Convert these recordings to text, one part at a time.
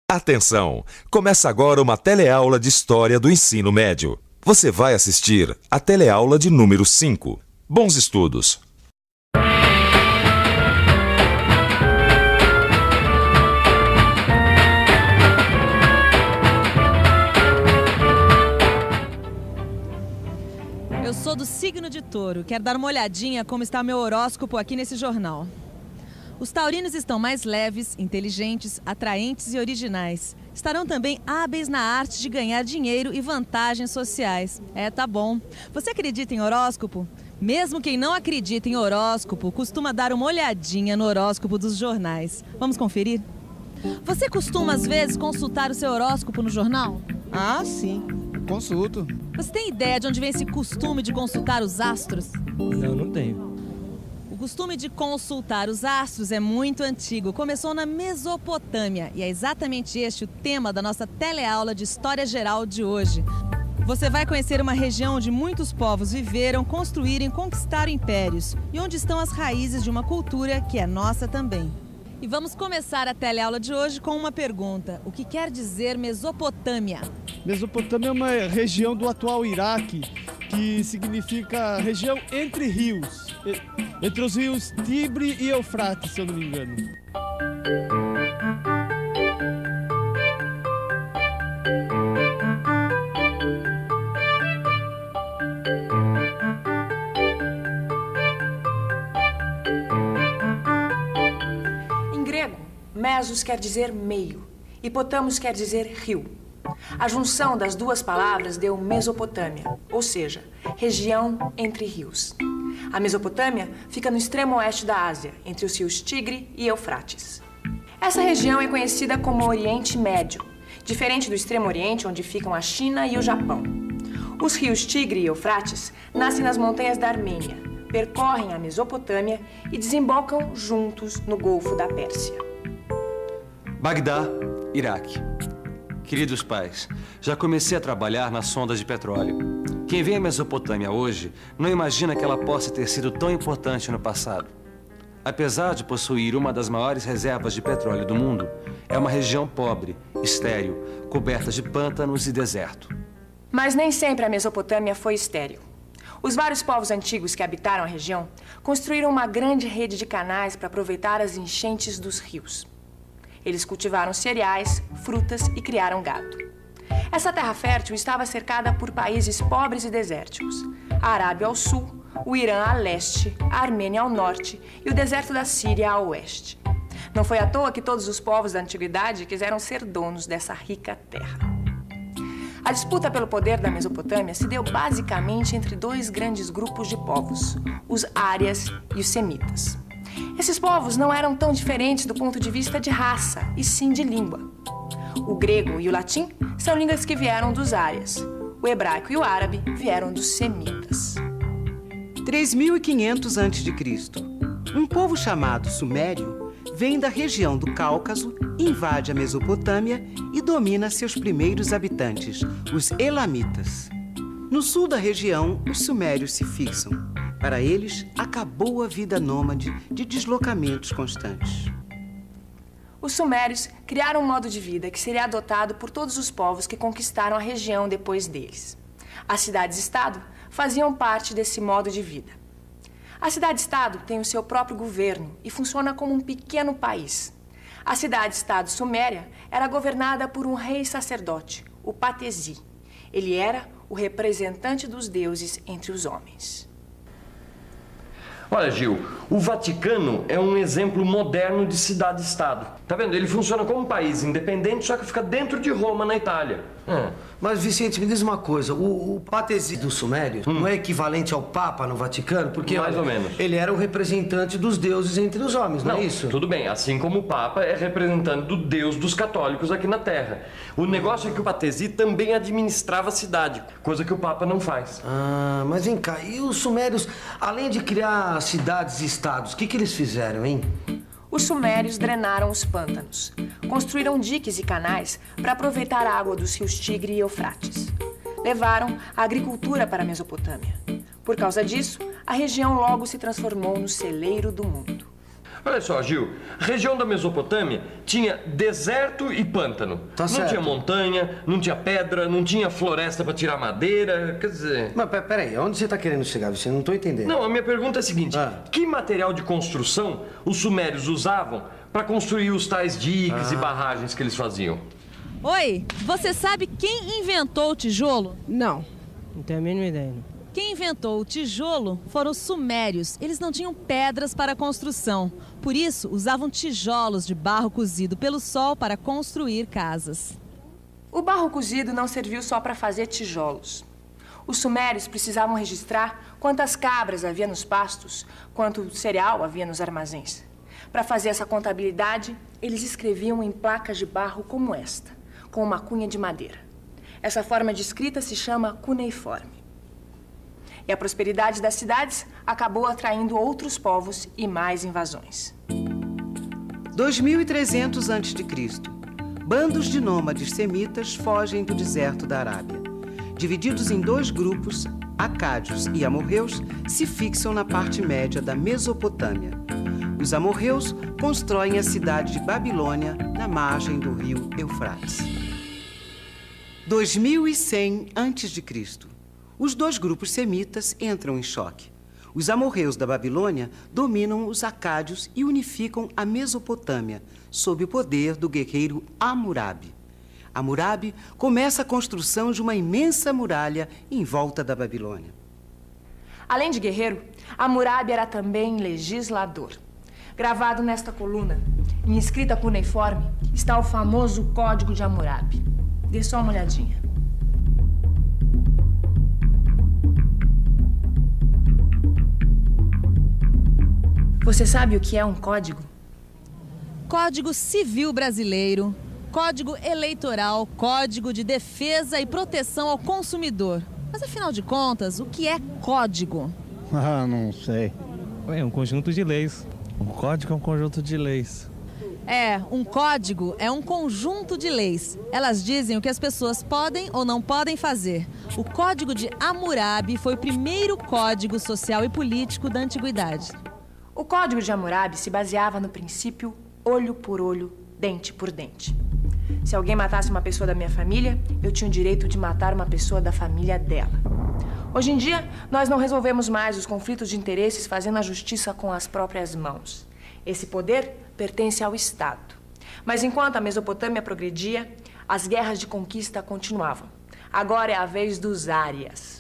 Atenção! Começa agora uma teleaula de História do Ensino Médio. Você vai assistir a teleaula de número 5. Bons estudos! Eu sou do signo de Touro. Quero dar uma olhadinha como está meu horóscopo aqui nesse jornal. Os taurinos estão mais leves, inteligentes, atraentes e originais. Estarão também hábeis na arte de ganhar dinheiro e vantagens sociais. Tá bom. Você acredita em horóscopo? Mesmo quem não acredita em horóscopo costuma dar uma olhadinha no horóscopo dos jornais. Vamos conferir? Você costuma, às vezes, consultar o seu horóscopo no jornal? Ah, sim. Consulto. Você tem ideia de onde vem esse costume de consultar os astros? Não tenho. O costume de consultar os astros é muito antigo. Começou na Mesopotâmia e é exatamente este o tema da nossa teleaula de História Geral de hoje. Você vai conhecer uma região onde muitos povos viveram, construíram e conquistaram impérios e onde estão as raízes de uma cultura que é nossa também. E vamos começar a teleaula de hoje com uma pergunta. O que quer dizer Mesopotâmia? Mesopotâmia é uma região do atual Iraque, que significa região entre rios. Entre os rios Tibre e Eufrates, se eu não me engano. Em grego, mesos quer dizer meio e potamos quer dizer rio. A junção das duas palavras deu Mesopotâmia, ou seja, região entre rios. A Mesopotâmia fica no extremo oeste da Ásia, entre os rios Tigre e Eufrates. Essa região é conhecida como Oriente Médio, diferente do Extremo Oriente, onde ficam a China e o Japão. Os rios Tigre e Eufrates nascem nas montanhas da Armênia, percorrem a Mesopotâmia e desembocam juntos no Golfo da Pérsia. Bagdá, Iraque. Queridos pais, já comecei a trabalhar nas sondas de petróleo. Quem vê a Mesopotâmia hoje não imagina que ela possa ter sido tão importante no passado. Apesar de possuir uma das maiores reservas de petróleo do mundo, é uma região pobre, estéril, coberta de pântanos e deserto. Mas nem sempre a Mesopotâmia foi estéril. Os vários povos antigos que habitaram a região construíram uma grande rede de canais para aproveitar as enchentes dos rios. Eles cultivaram cereais, frutas e criaram gado. Essa terra fértil estava cercada por países pobres e desérticos. A Arábia ao sul, o Irã a leste, a Armênia ao norte e o deserto da Síria a oeste. Não foi à toa que todos os povos da antiguidade quiseram ser donos dessa rica terra. A disputa pelo poder da Mesopotâmia se deu basicamente entre dois grandes grupos de povos, os árias e os semitas. Esses povos não eram tão diferentes do ponto de vista de raça, e sim de língua. O grego e o latim são línguas que vieram dos árias. O hebraico e o árabe vieram dos semitas. 3500 a.C., um povo chamado Sumério vem da região do Cáucaso, invade a Mesopotâmia e domina seus primeiros habitantes, os elamitas. No sul da região, os sumérios se fixam. Para eles, acabou a vida nômade de deslocamentos constantes. Os sumérios criaram um modo de vida que seria adotado por todos os povos que conquistaram a região depois deles. As cidades-estado faziam parte desse modo de vida. A cidade-estado tem o seu próprio governo e funciona como um pequeno país. A cidade-estado suméria era governada por um rei sacerdote, o Patesi. Ele era o representante dos deuses entre os homens. Olha, Gil, o Vaticano é um exemplo moderno de cidade-estado. Tá vendo? Ele funciona como um país independente, só que fica dentro de Roma, na Itália. Mas, Vicente, me diz uma coisa. O Patesi dos Sumérios não é equivalente ao Papa no Vaticano? Porque, mais ou menos. Ele era o representante dos deuses entre os homens, não é isso? Tudo bem. Assim como o Papa é representante do Deus dos católicos aqui na Terra. O negócio é que o Patesi também administrava a cidade, coisa que o Papa não faz. Ah, mas vem cá. E os Sumérios, além de criar cidades e estados, o que eles fizeram, hein? Os sumérios drenaram os pântanos, construíram diques e canais para aproveitar a água dos rios Tigre e Eufrates. Levaram a agricultura para a Mesopotâmia. Por causa disso, a região logo se transformou no celeiro do mundo. Olha só, Gil, a região da Mesopotâmia tinha deserto e pântano. Tá certo. Não tinha montanha, não tinha pedra, não tinha floresta para tirar madeira, quer dizer... Mas peraí, onde você tá querendo chegar? Você não tô entendendo. Não, a minha pergunta é a seguinte, que material de construção os sumérios usavam para construir os tais diques e barragens que eles faziam? Oi, você sabe quem inventou o tijolo? Não tenho a mínima ideia. Quem inventou o tijolo foram os sumérios. Eles não tinham pedras para a construção. Por isso, usavam tijolos de barro cozido pelo sol para construir casas. O barro cozido não serviu só para fazer tijolos. Os sumérios precisavam registrar quantas cabras havia nos pastos, quanto cereal havia nos armazéns. Para fazer essa contabilidade, eles escreviam em placas de barro como esta, com uma cunha de madeira. Essa forma de escrita se chama cuneiforme. E a prosperidade das cidades acabou atraindo outros povos e mais invasões. 2300 a.C. Bandos de nômades semitas fogem do deserto da Arábia. Divididos em 2 grupos, acádios e amorreus se fixam na parte média da Mesopotâmia. Os amorreus constroem a cidade de Babilônia na margem do rio Eufrates. 2100 a.C. Os 2 grupos semitas entram em choque. Os amorreus da Babilônia dominam os acádios e unificam a Mesopotâmia, sob o poder do guerreiro Hammurabi. Hammurabi começa a construção de uma imensa muralha em volta da Babilônia. Além de guerreiro, Hammurabi era também legislador. Gravado nesta coluna, em escrita cuneiforme, está o famoso Código de Hammurabi. Dê só uma olhadinha. Você sabe o que é um código? Código Civil Brasileiro, Código Eleitoral, Código de Defesa e Proteção ao Consumidor. Mas, afinal de contas, o que é código? Não sei. É um conjunto de leis. Um código é um conjunto de leis. Um código é um conjunto de leis. Elas dizem o que as pessoas podem ou não podem fazer. O Código de Hammurabi foi o primeiro código social e político da antiguidade. O Código de Hammurabi se baseava no princípio olho por olho, dente por dente. Se alguém matasse uma pessoa da minha família, eu tinha o direito de matar uma pessoa da família dela. Hoje em dia, nós não resolvemos mais os conflitos de interesses fazendo a justiça com as próprias mãos. Esse poder pertence ao Estado. Mas enquanto a Mesopotâmia progredia, as guerras de conquista continuavam. Agora é a vez dos árias.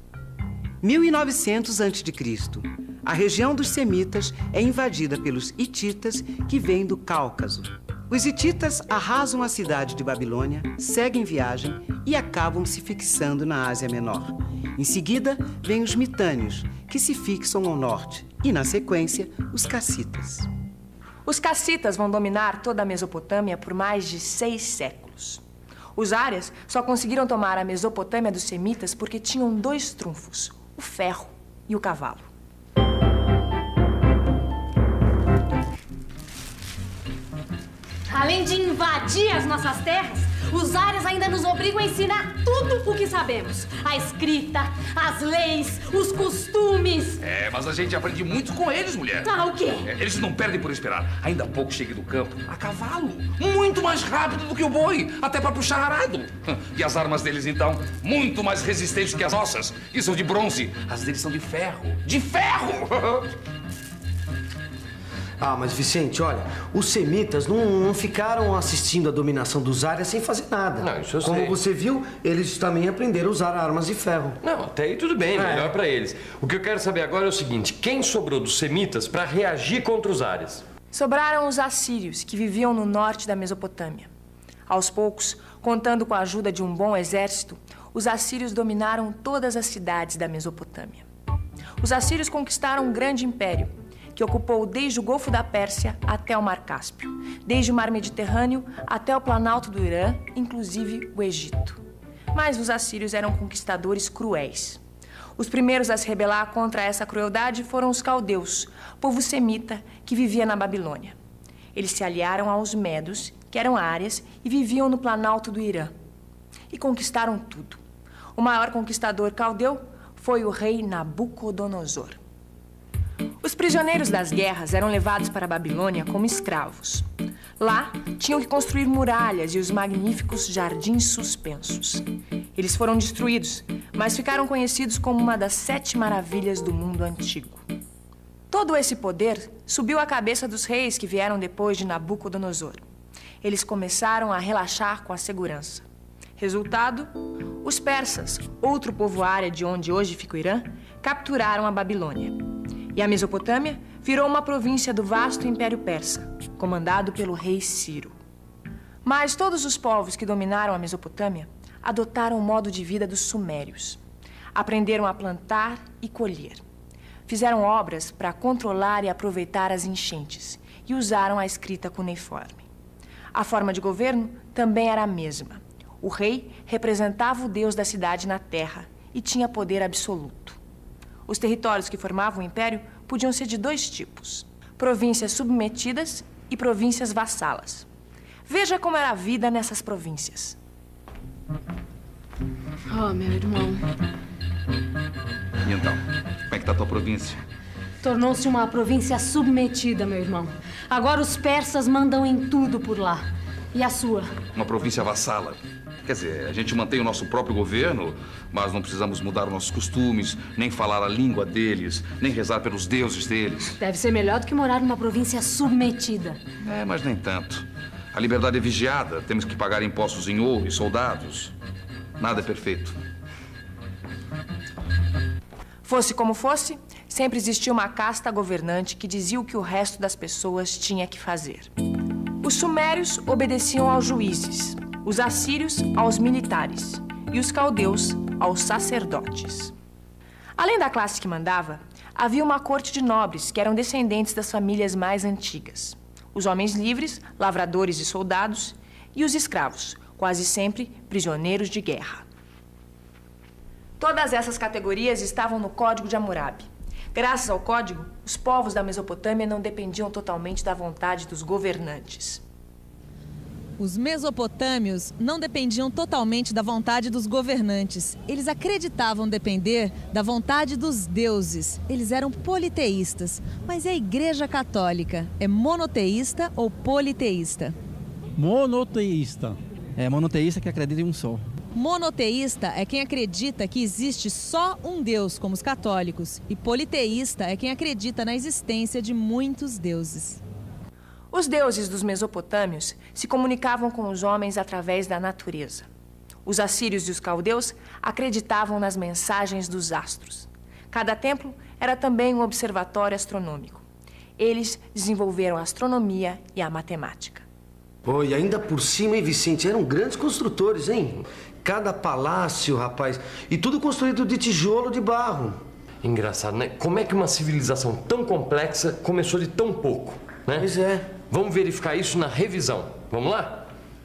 1900 a.C. A região dos semitas é invadida pelos hititas que vêm do Cáucaso. Os hititas arrasam a cidade de Babilônia, seguem viagem e acabam se fixando na Ásia Menor. Em seguida, vêm os mitânios, que se fixam ao norte, e, na sequência, os cassitas. Os cassitas vão dominar toda a Mesopotâmia por mais de 6 séculos. Os árias só conseguiram tomar a Mesopotâmia dos semitas porque tinham 2 trunfos, o ferro e o cavalo. Além de invadir as nossas terras, os árias ainda nos obrigam a ensinar tudo o que sabemos. A escrita, as leis, os costumes. Mas a gente aprende muito com eles, mulher. O quê? Eles não perdem por esperar. Ainda há pouco cheguei do campo a cavalo. Muito mais rápido do que o boi, até para puxar arado. E as armas deles, então, muito mais resistentes que as nossas, que são de bronze. As deles são de ferro. De ferro! Mas Vicente, olha, os semitas não ficaram assistindo a dominação dos árias sem fazer nada. Não, isso eu sei. Como você viu, eles também aprenderam a usar armas de ferro. Não, até aí tudo bem, melhor pra eles. O que eu quero saber agora é o seguinte, quem sobrou dos semitas pra reagir contra os árias? Sobraram os assírios, que viviam no norte da Mesopotâmia. Aos poucos, contando com a ajuda de um bom exército, os assírios dominaram todas as cidades da Mesopotâmia. Os assírios conquistaram um grande império, que ocupou desde o Golfo da Pérsia até o Mar Cáspio, desde o Mar Mediterrâneo até o Planalto do Irã, inclusive o Egito. Mas os assírios eram conquistadores cruéis. Os primeiros a se rebelar contra essa crueldade foram os caldeus, povo semita que vivia na Babilônia. Eles se aliaram aos medos, que eram árias, e viviam no Planalto do Irã. E conquistaram tudo. O maior conquistador caldeu foi o rei Nabucodonosor. Os prisioneiros das guerras eram levados para a Babilônia como escravos. Lá, tinham que construir muralhas e os magníficos jardins suspensos. Eles foram destruídos, mas ficaram conhecidos como uma das 7 maravilhas do mundo antigo. Todo esse poder subiu à cabeça dos reis que vieram depois de Nabucodonosor. Eles começaram a relaxar com a segurança. Resultado, os persas, outro povoário de onde hoje fica o Irã, capturaram a Babilônia. E a Mesopotâmia virou uma província do vasto Império Persa, comandado pelo rei Ciro. Mas todos os povos que dominaram a Mesopotâmia adotaram o modo de vida dos sumérios. Aprenderam a plantar e colher. Fizeram obras para controlar e aproveitar as enchentes e usaram a escrita cuneiforme. A forma de governo também era a mesma. O rei representava o deus da cidade na terra e tinha poder absoluto. Os territórios que formavam o império podiam ser de 2 tipos: províncias submetidas e províncias vassalas. Veja como era a vida nessas províncias. Oh, meu irmão. E então, como é que tá a tua província? Tornou-se uma província submetida, meu irmão. Agora os persas mandam em tudo por lá. E a sua? Uma província vassala. Quer dizer, a gente mantém o nosso próprio governo, mas não precisamos mudar os nossos costumes, nem falar a língua deles, nem rezar pelos deuses deles. Deve ser melhor do que morar numa província submetida. É, mas nem tanto. A liberdade é vigiada, temos que pagar impostos em ouro e soldados. Nada é perfeito. Fosse como fosse, sempre existia uma casta governante que dizia o que o resto das pessoas tinha que fazer. Os sumérios obedeciam aos juízes, os assírios aos militares e os caldeus aos sacerdotes. Além da classe que mandava, havia uma corte de nobres que eram descendentes das famílias mais antigas. Os homens livres, lavradores e soldados, e os escravos, quase sempre prisioneiros de guerra. Todas essas categorias estavam no Código de Hammurabi. Graças ao código, os povos da Mesopotâmia não dependiam totalmente da vontade dos governantes. Os mesopotâmios não dependiam totalmente da vontade dos governantes. Eles acreditavam depender da vontade dos deuses. Eles eram politeístas. Mas e a Igreja Católica? É monoteísta ou politeísta? Monoteísta. É monoteísta que acredita em um só. Monoteísta é quem acredita que existe só um Deus, como os católicos. E politeísta é quem acredita na existência de muitos deuses. Os deuses dos mesopotâmios se comunicavam com os homens através da natureza. Os assírios e os caldeus acreditavam nas mensagens dos astros. Cada templo era também um observatório astronômico. Eles desenvolveram a astronomia e a matemática. Pô, e ainda por cima, hein, Vicente? Eram grandes construtores, hein? Cada palácio, rapaz. E tudo construído de tijolo, de barro. Engraçado, né? Como é que uma civilização tão complexa começou de tão pouco, né? Pois é. Vamos verificar isso na revisão. Vamos lá?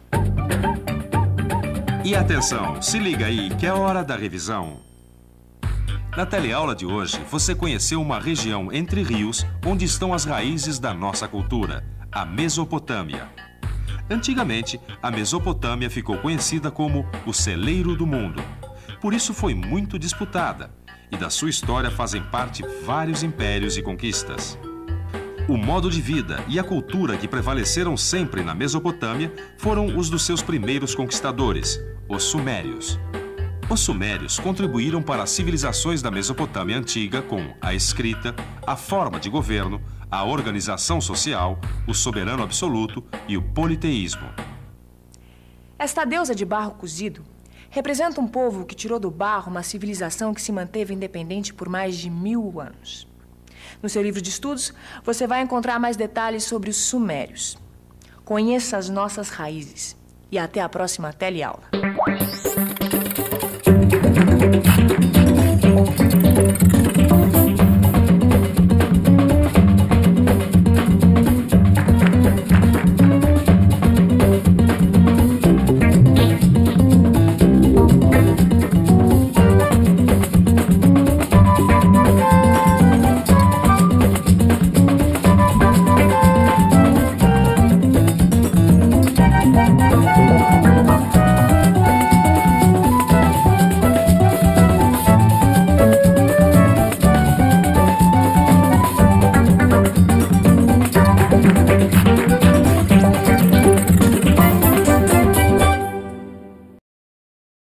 E atenção, se liga aí que é hora da revisão. Na teleaula de hoje, você conheceu uma região entre rios onde estão as raízes da nossa cultura, a Mesopotâmia. Antigamente, a Mesopotâmia ficou conhecida como o celeiro do mundo. Por isso foi muito disputada, e da sua história fazem parte vários impérios e conquistas. O modo de vida e a cultura que prevaleceram sempre na Mesopotâmia foram os dos seus primeiros conquistadores, os sumérios. Os sumérios contribuíram para as civilizações da Mesopotâmia antiga com a escrita, a forma de governo, a organização social, o soberano absoluto e o politeísmo. Esta deusa de barro cozido representa um povo que tirou do barro uma civilização que se manteve independente por mais de 1000 anos. No seu livro de estudos, você vai encontrar mais detalhes sobre os sumérios. Conheça as nossas raízes. E até a próxima teleaula.